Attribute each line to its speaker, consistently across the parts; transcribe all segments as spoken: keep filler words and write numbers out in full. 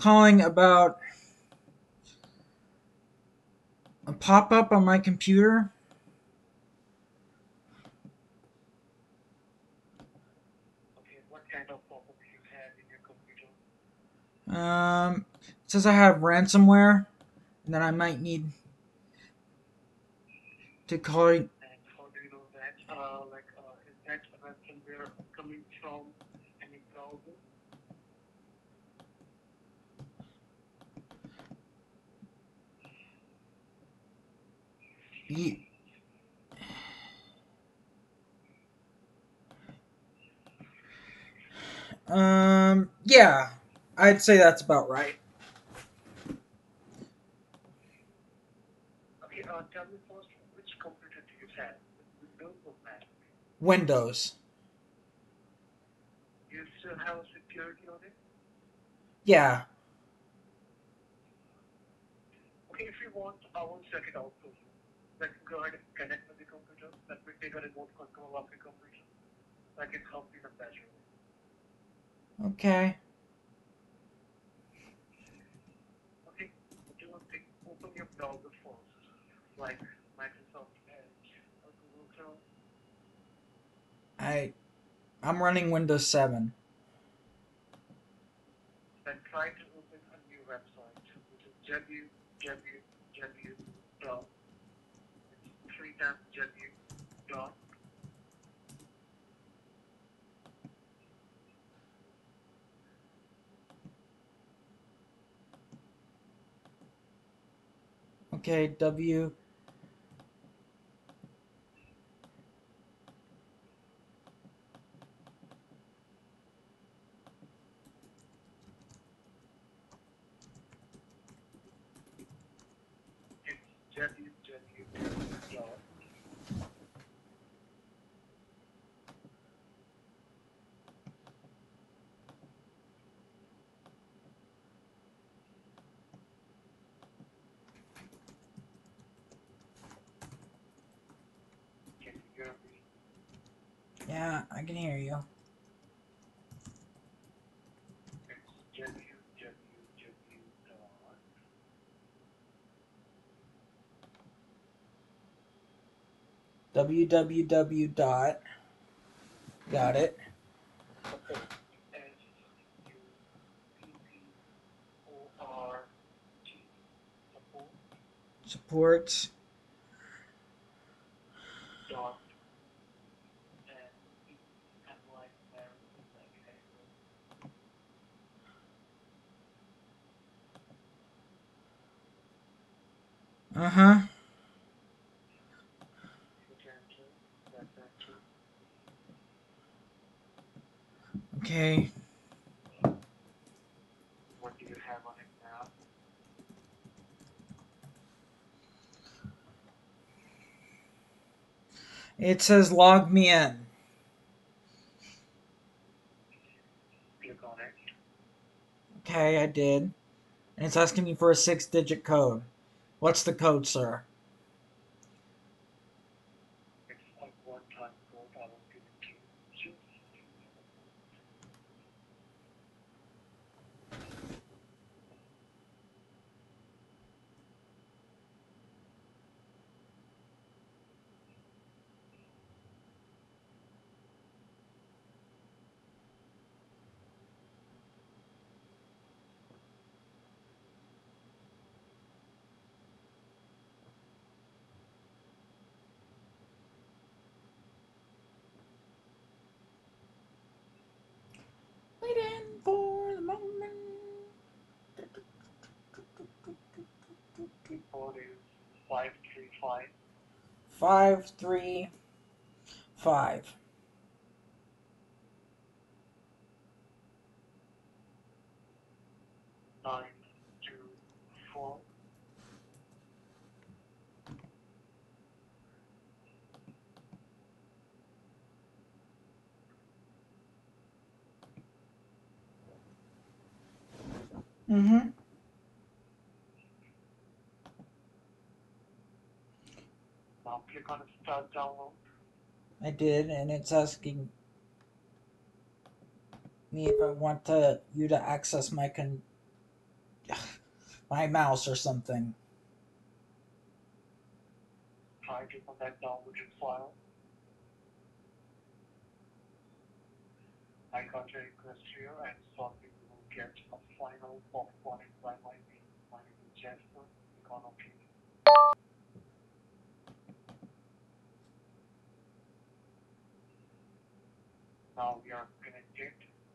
Speaker 1: calling about a pop-up on my computer.
Speaker 2: Okay, what kind of pop-up you have in your computer?
Speaker 1: Um, it says I have ransomware, and that I might need to call.
Speaker 2: And how do you know that? Uh, like, uh, is that ransomware coming from any browser?
Speaker 1: Ye- um, yeah, I'd say that's about right.
Speaker 2: Okay, uh, tell me first, which computer do you have? Windows or Mac?
Speaker 1: Windows.
Speaker 2: You still have security on it?
Speaker 1: Yeah.
Speaker 2: Okay, if you want, I will check it out for you. Let me go ahead and connect with the computer. Let me take a remote control of the computer. I can help you in a better way.
Speaker 1: Okay.
Speaker 2: Okay, do one thing. Open your browser first, like Microsoft Edge or Google Chrome.
Speaker 1: I I'm running Windows seven.
Speaker 2: Then try to open a new website, which is w w w dot three times w dot
Speaker 1: Okay. W.
Speaker 2: it's w w w dot can you hear me?
Speaker 1: Yeah, I can hear you.
Speaker 2: It's w w w dot
Speaker 1: W W W dot. Got it.
Speaker 2: support s u p p o r t support
Speaker 1: Supports.
Speaker 2: dot and E and like Mary, like Edward.
Speaker 1: Uh huh.
Speaker 2: Hit enter, press enter.
Speaker 1: Okay.
Speaker 2: What do you have on it now?
Speaker 1: It says log me in.
Speaker 2: Click on it.
Speaker 1: Okay, I did. And it's asking me for a six digit code. What's the code, sir?
Speaker 2: It's a one-time code. I will give it to you. Just give me a moment.
Speaker 1: Waiting for the moment.
Speaker 2: The code is five three five
Speaker 1: Five, three, five.
Speaker 2: nine two four.
Speaker 1: Mm hmm.
Speaker 2: Now click on Start Download.
Speaker 1: I did, and it's asking me if I want to you to access my con- my mouse or something.
Speaker 2: Try to open that downloaded file. I got your request here and shortly you will get a final popcorn by my name. My name is Jasper. Click on OK. Now we are connected.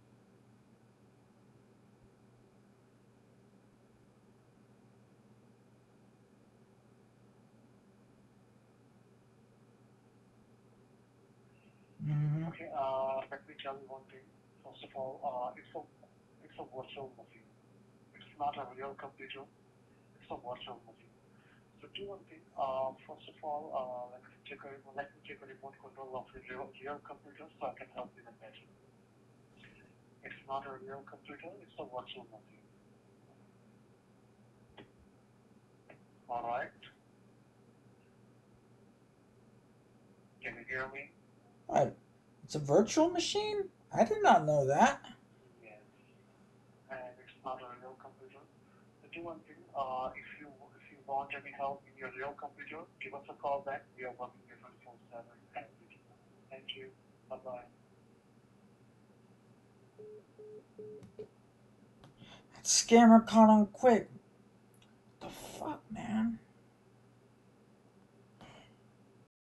Speaker 1: Mm-hmm.
Speaker 2: Okay, uh, let me tell you one thing. First of all, uh, it's a it's a virtual machine. It's not a real computer. It's a virtual machine. So do one thing. Uh, first of all, uh, let me take a let me take a remote control of the real, real computer so I can help you in better. It's not a real computer. It's a virtual machine. All right. Can you hear me?
Speaker 1: What? It's a virtual machine? I did not know that.
Speaker 2: Yes. And it's not a real computer. So do one thing. Uh, if you if you want any help in your real computer, give us a call back. We are working here twenty-four seven. Thank you. Bye bye.
Speaker 1: That scammer caught on quick. What the fuck, man?